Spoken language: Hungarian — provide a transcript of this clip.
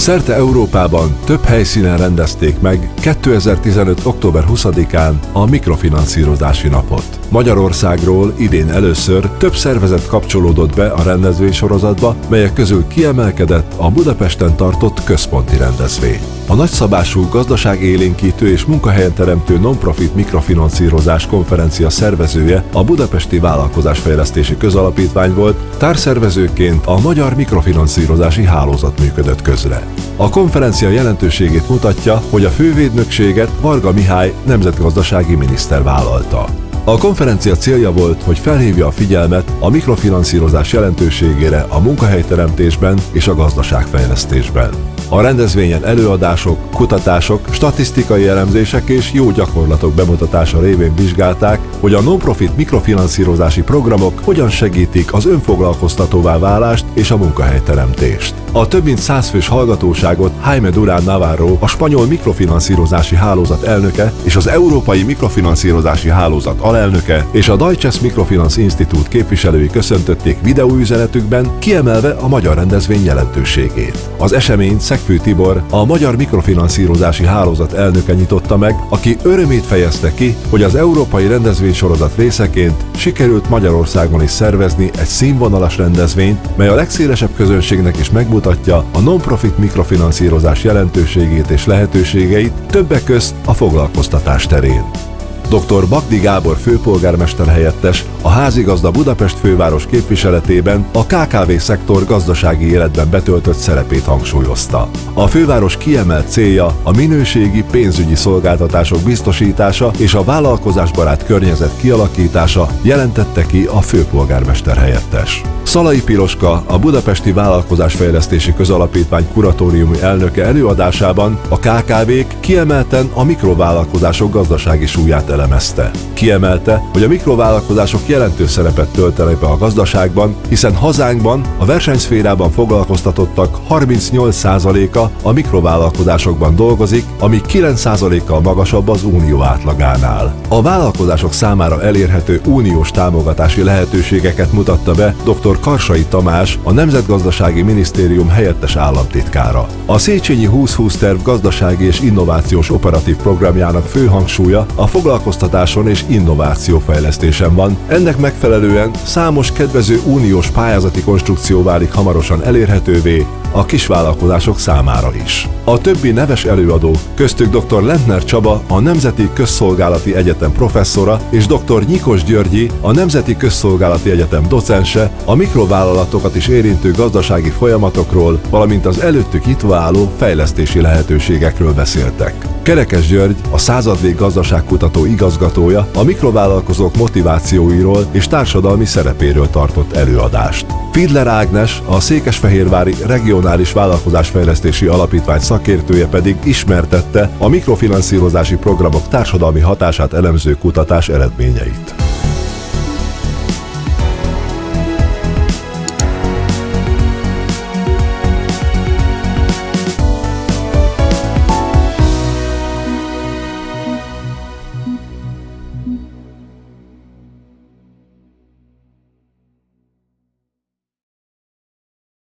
Szerte Európában több helyszínen rendezték meg 2015. október 20-án a mikrofinanszírozási napot. Magyarországról idén először több szervezet kapcsolódott be a rendezvénysorozatba, melyek közül kiemelkedett a Budapesten tartott központi rendezvény. A nagyszabású gazdaságélénkítő és munkahelyen teremtő non-profit mikrofinanszírozás konferencia szervezője a Budapesti Vállalkozásfejlesztési Közalapítvány volt, társszervezőként a Magyar Mikrofinanszírozási Hálózat működött közre. A konferencia jelentőségét mutatja, hogy a fővédnökséget Varga Mihály nemzetgazdasági miniszter vállalta. A konferencia célja volt, hogy felhívja a figyelmet a mikrofinanszírozás jelentőségére a munkahelyteremtésben és a gazdaságfejlesztésben. A rendezvényen előadások, kutatások, statisztikai elemzések és jó gyakorlatok bemutatása révén vizsgálták, hogy a non-profit mikrofinanszírozási programok hogyan segítik az önfoglalkoztatóvá válást és a munkahelyteremtést. A több mint 100 fős hallgatóságot Jaime Durán Navarro, a spanyol mikrofinanszírozási hálózat elnöke és az Európai Mikrofinanszírozási Hálózat alelnöke és a Deutsches Mikrofinanz Institut képviselői köszöntötték videóüzenetükben, kiemelve a magyar rendezvény jelentőségét. Az eseményt Szegfű Tibor, a Magyar Mikrofinanszírozási Hálózat elnöke nyitotta meg, aki örömét fejezte ki, hogy az európai rendezvénysorozat részeként sikerült Magyarországon is szervezni egy színvonalas rendezvényt, mely a legszélesebb közönségnek is megmutatja a non-profit mikrofinanszírozás jelentőségét és lehetőségeit, többek közt a foglalkoztatás terén. Dr. Bagdi Gábor főpolgármester helyettes a házigazda Budapest főváros képviseletében a KKV-szektor gazdasági életben betöltött szerepét hangsúlyozta. A főváros kiemelt célja a minőségi pénzügyi szolgáltatások biztosítása és a vállalkozásbarát környezet kialakítása, jelentette ki a főpolgármester helyettes. Szalai Piroska, a Budapesti Vállalkozásfejlesztési Közalapítvány kuratóriumi elnöke előadásában a KKV-k kiemelten a mikrovállalkozások gazdasági súlyát elemezte. Kiemelte, hogy a mikrovállalkozások jelentős szerepet töltenek be a gazdaságban, hiszen hazánkban a versenyszférában foglalkoztatottak 38%-a a mikrovállalkozásokban dolgozik, ami 9%-kal magasabb az unió átlagánál. A vállalkozások számára elérhető uniós támogatási lehetőségeket mutatta be dr. Karsai Tamás, a Nemzetgazdasági Minisztérium helyettes államtitkára. A Széchenyi 2020 terv gazdasági és innovációs operatív programjának fő hangsúlya a foglalkoztatáson és innovációfejlesztésen van. Ennek megfelelően számos kedvező uniós pályázati konstrukció válik hamarosan elérhetővé a kisvállalkozások számára is. A többi neves előadó, köztük dr. Lentner Csaba, a Nemzeti Közszolgálati Egyetem professzora és dr. Nyikos Györgyi, a Nemzeti Közszolgálati Egyetem docense a mikrovállalatokat is érintő gazdasági folyamatokról, valamint az előttük nyitva álló fejlesztési lehetőségekről beszéltek. Kerekes György, a Századvég gazdaságkutató igazgatója a mikrovállalkozók motivációiról és társadalmi szerepéről tartott előadást. Fiedler Ágnes, a Székesfehérvári Regionális Vállalkozásfejlesztési Alapítvány szakértője pedig ismertette a mikrofinanszírozási programok társadalmi hatását elemző kutatás eredményeit.